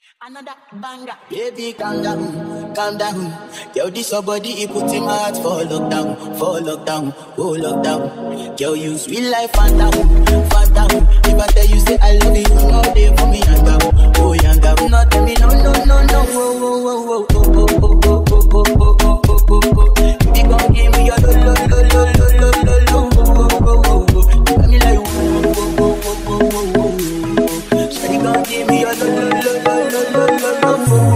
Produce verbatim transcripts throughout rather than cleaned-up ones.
Another banger. Baby, calm down, calm down. Girl, this your body, it put in my heart for lockdown, for lockdown, oh lockdown. Girl, you sweet life, phantom, phantom. If I tell you say I love you, you know they for me young down, oh young down. No tell me no, no, no, no, oh, oh, oh, oh, oh, oh, oh, oh, oh, oh, oh, oh, oh, oh. Baby, gon' give me your lo, lo, lo, lo, lo, lo, lo, lo, oh, oh, oh, oh, oh. You got me like, oh, oh, oh, oh, oh, oh, oh, oh. Shawty gon' give me your lo, lo, lo, lo, lo, lo, lo, lo, oh, oh, oh, oh.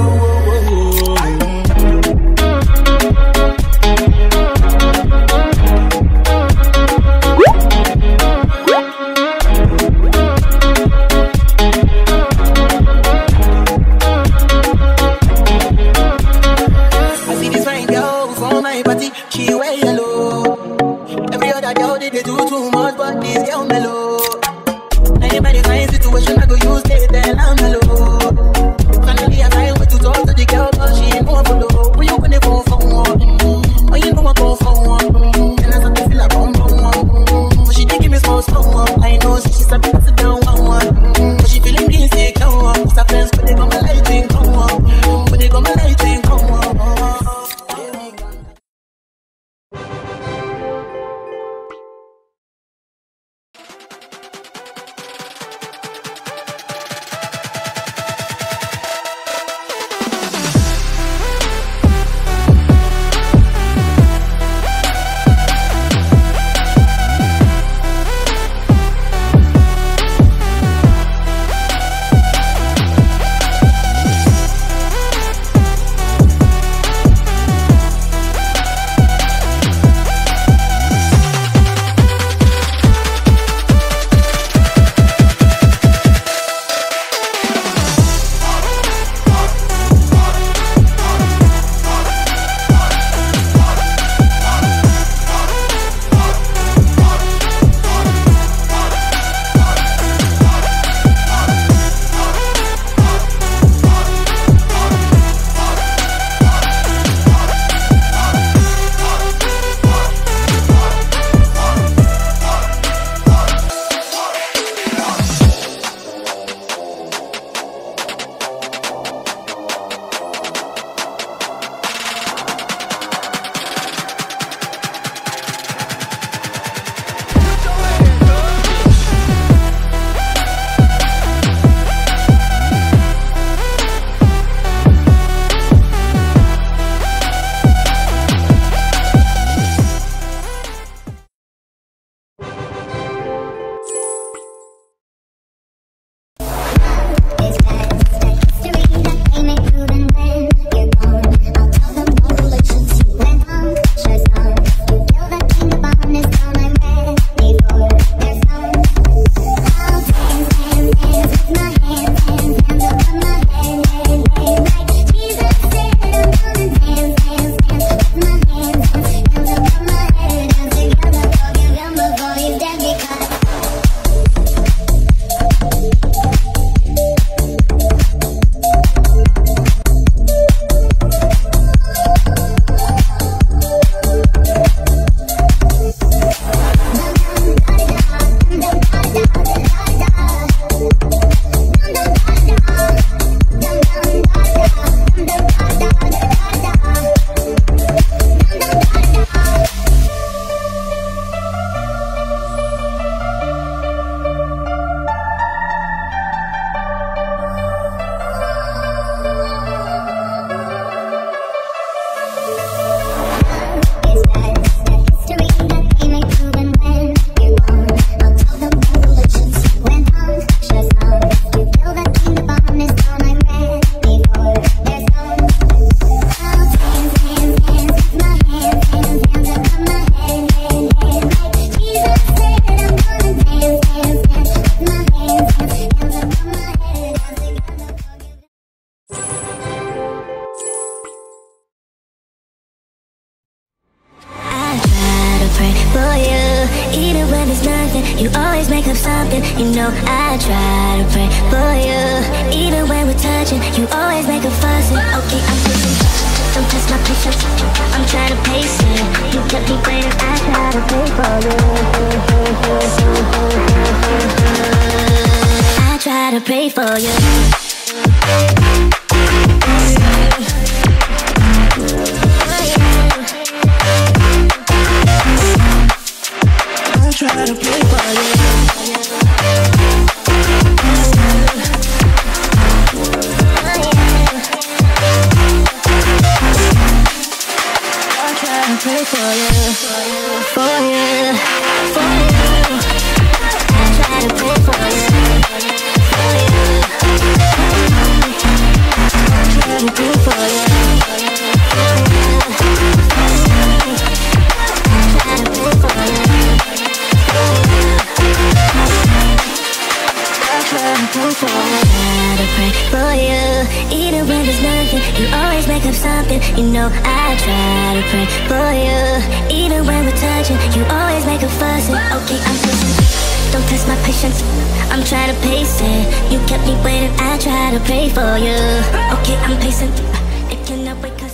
She wear yellow. Every other girl they, they do too much, but this girl mellow. Anybody find situation I go use they tell I'm mellow. Finally I find way to talk to the girl, but she ain't going for low. When you gonna go for one? Oh, you know I go for one. And I start to feel like bum bum one. But she did give me small small one. I know she's a bit sit down one one. But she feeling insecure. Cause her friends when they got my lighting come on. When they got my lighting come on. You always make up something, you know I try to pray for you. Even when we're touching, you always make a fussing. Okay, I'm pushing, don't test my patience, I'm trying to pace it. You kept me waiting, I try to pray for you. I try to pray for you. I'm proof for it. I try to pray for you. Even when there's nothing, you always make up something. You know I try to pray for you. Even when we're touching, you always make a fuss. Okay, I'm patient. Don't test my patience. I'm trying to pace it. You kept me waiting. I try to pray for you. Okay, I'm patient. It cannot wait 'cause